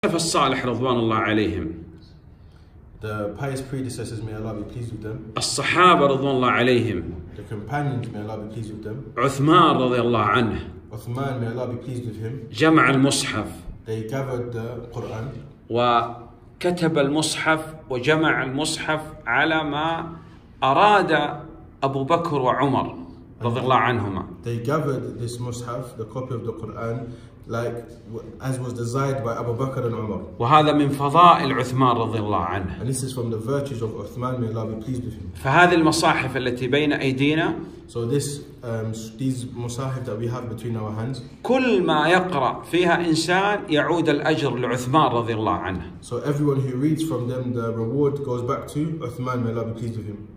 الصالح رضوان الله عليهم. The pious predecessors, may Allah be pleased with them. الصحابة رضوان الله عليهم. The companions, may Allah be pleased with them. عثمان رضي الله عنه. Uthman, may Allah be pleased with him. جمع المصحف. They gathered the Quran. وكتب المصحف وجمع المصحف على ما أراد أبو بكر وعمر رضي الله عنهما. They gathered this mushaf, the copy of the Quran, like as was desired by Abu Bakr and Umar. وهذا من فضائل عثمان رضي الله عنه. And this is from the virtues of Uthman, may Allah be pleased with him. فهذه المصاحف التي بين أيدينا. So these musahif that we have between our hands. كل ما يقرأ فيها إنسان يعود الأجر لعثمان رضي الله عنه. So everyone who reads from them, the reward goes back to Uthman, may Allah be pleased with him.